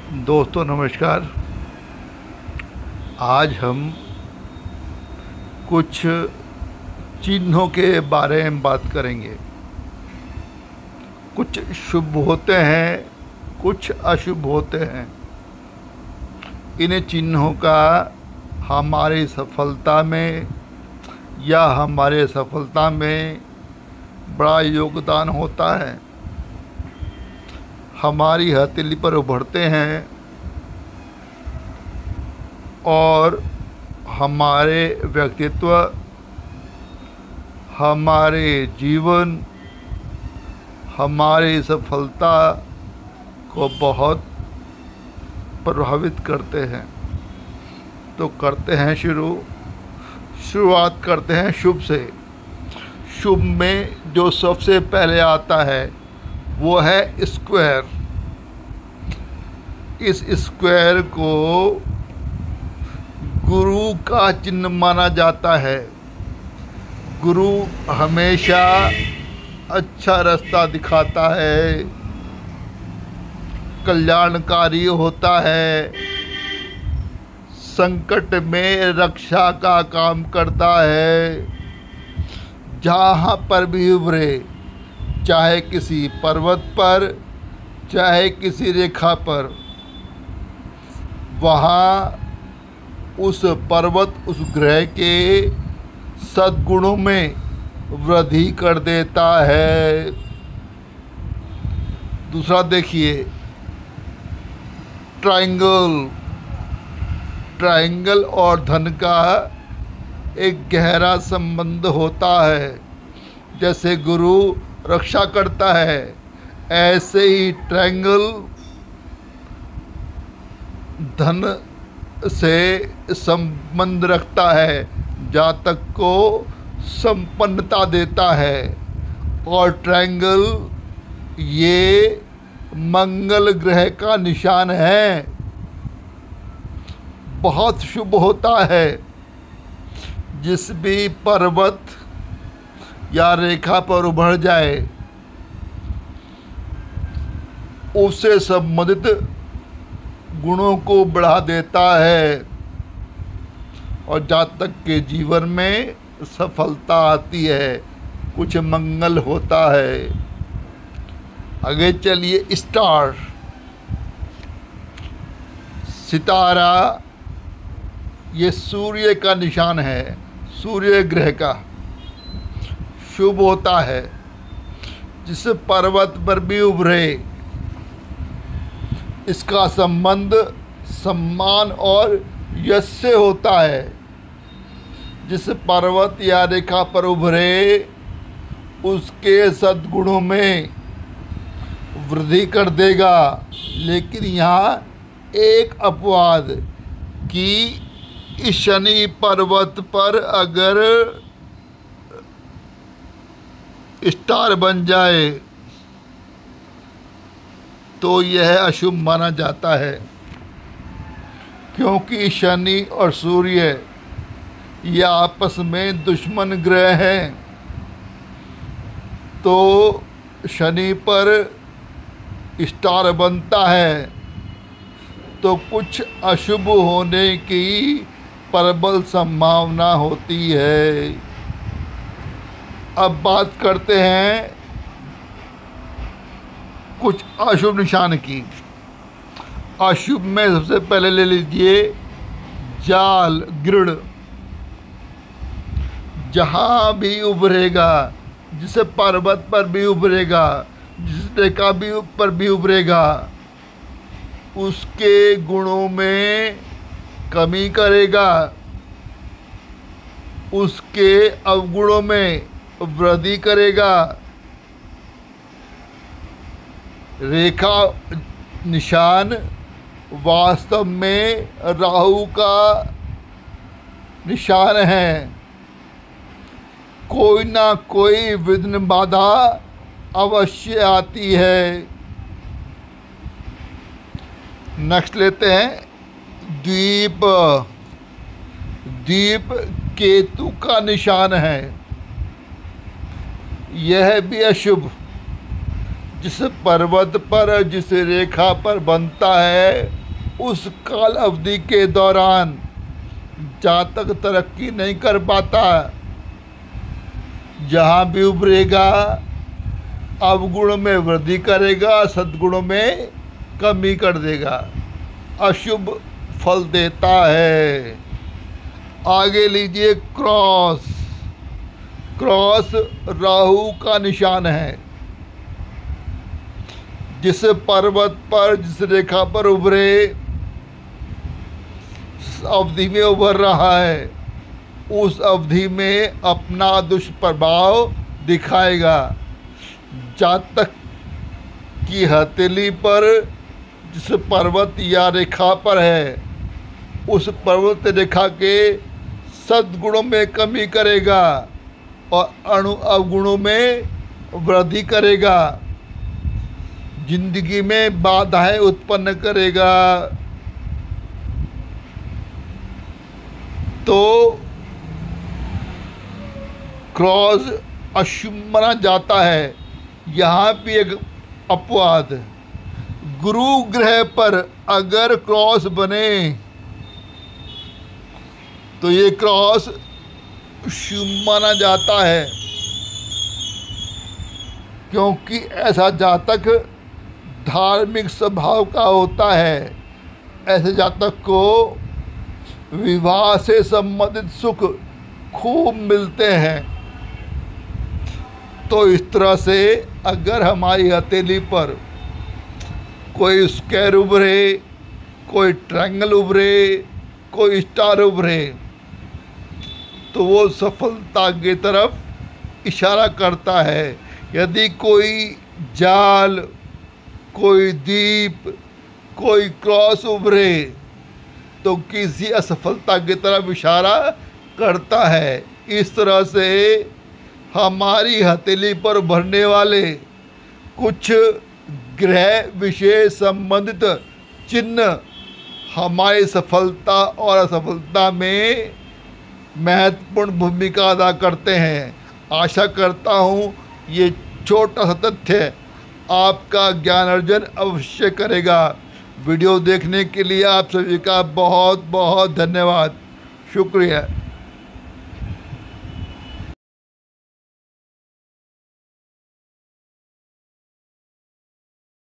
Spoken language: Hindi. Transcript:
दोस्तों नमस्कार। आज हम कुछ चिन्हों के बारे में बात करेंगे। कुछ शुभ होते हैं, कुछ अशुभ होते हैं। इन चिन्हों का हमारी सफलता में या हमारे सफलता में बड़ा योगदान होता है। हमारी हथेली पर उभरते हैं और हमारे व्यक्तित्व, हमारे जीवन, हमारी सफलता को बहुत प्रभावित करते हैं। तो करते हैं शुरुआत करते हैं शुभ से। शुभ में जो सबसे पहले आता है वो है स्क्वायर। इस स्क्वायर को गुरु का चिन्ह माना जाता है। गुरु हमेशा अच्छा रास्ता दिखाता है, कल्याणकारी होता है, संकट में रक्षा का काम करता है। जहाँ पर भी उभरे, चाहे किसी पर्वत पर, चाहे किसी रेखा पर, वहाँ उस पर्वत, उस ग्रह के सद्गुणों में वृद्धि कर देता है। दूसरा देखिए, ट्रायंगल और धन का एक गहरा संबंध होता है। जैसे गुरु रक्षा करता है, ऐसे ही ट्रायंगल धन से संबंध रखता है, जातक को संपन्नता देता है। और ट्रायंगल ये मंगल ग्रह का निशान है, बहुत शुभ होता है। जिस भी पर्वत या रेखा पर उभर जाए, उससे संबंधित गुणों को बढ़ा देता है और जातक के जीवन में सफलता आती है, कुछ मंगल होता है। आगे चलिए, स्टार, सितारा, ये सूर्य का निशान है, सूर्य ग्रह का। शुभ होता है। जिस पर्वत पर भी उभरे, इसका संबंध सम्मान और यश से होता है। जिस पर्वत या रेखा पर उभरे, उसके सद्गुणों में वृद्धि कर देगा। लेकिन यहाँ एक अपवाद कि इस शनि पर्वत पर अगर स्टार बन जाए तो यह अशुभ माना जाता है, क्योंकि शनि और सूर्य ये आपस में दुश्मन ग्रह हैं। तो शनि पर स्टार बनता है तो कुछ अशुभ होने की प्रबल संभावना होती है। अब बात करते हैं कुछ अशुभ निशान की। अशुभ में सबसे पहले ले लीजिए जाल, गिरड़। जहाँ भी उभरेगा, जिस पर्वत पर भी उभरेगा, जिस रेखा भी पर भी उभरेगा, उसके गुणों में कमी करेगा, उसके अवगुणों में वृद्धि करेगा। रेखा निशान वास्तव में राहु का निशान है। कोई ना कोई विघ्न बाधा अवश्य आती है। नेक्स्ट लेते हैं द्वीप। द्वीप केतु का निशान है। यह भी अशुभ। जिस पर्वत पर जिस रेखा पर बनता है उस काल अवधि के दौरान जातक तरक्की नहीं कर पाता। जहाँ भी उभरेगा अवगुण में वृद्धि करेगा, सद्गुणों में कमी कर देगा, अशुभ फल देता है। आगे लीजिए क्रॉस। क्रॉस राहु का निशान है। जिस पर्वत पर जिस रेखा पर उभरे अवधि में उभर रहा है उस अवधि में अपना दुष्प्रभाव दिखाएगा। जातक की हथेली पर जिस पर्वत या रेखा पर है उस पर्वत रेखा के सद्गुणों में कमी करेगा और अवगुणों में वृद्धि करेगा। जिंदगी में बाधाएं उत्पन्न करेगा। तो क्रॉस अशुभ माना जाता है। यहाँ भी एक अपवाद, गुरु ग्रह पर अगर क्रॉस बने तो ये क्रॉस शुभ माना जाता है, क्योंकि ऐसा जातक धार्मिक स्वभाव का होता है। ऐसे जातक को विवाह से संबंधित सुख खूब मिलते हैं। तो इस तरह से अगर हमारी हथेली पर कोई स्क्वायर उभरे, कोई ट्रायंगल उभरे, कोई स्टार उभरे तो वो सफलता की तरफ इशारा करता है। यदि कोई जाल, कोई दीप, कोई क्रॉस उभरे तो किसी असफलता की तरफ इशारा करता है। इस तरह से हमारी हथेली पर उभरने वाले कुछ ग्रह विशेष संबंधित चिन्ह हमारी सफलता और असफलता में महत्वपूर्ण भूमिका अदा करते हैं। आशा करता हूँ ये छोटा सा तथ्य आपका ज्ञान अर्जन अवश्य करेगा। वीडियो देखने के लिए आप सभी का बहुत बहुत धन्यवाद, शुक्रिया।